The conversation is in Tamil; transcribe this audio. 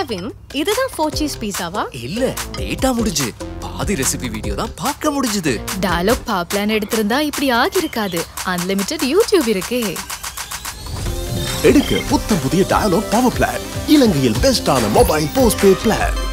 கெவின், இதுதான் 4 cheese pizzaவா? இல்ல, டேட்டா முடிஞ்சு. பாதி ரெசிபி வீடியோ தான் பார்க்க முடிஞ்சது. டயலாக் பவர் பிளான் எடுத்திருந்தா இப்படி ஆகிருக்காது. அன்லிமிட்டெட் யூடியூப் இருக்கே. எடுக்க புத்தம் புதிய டயலாக் பவர் பிளான். இலங்கையில் பெஸ்டான மொபைல் போஸ்ட்பெய்ட் பிளான்.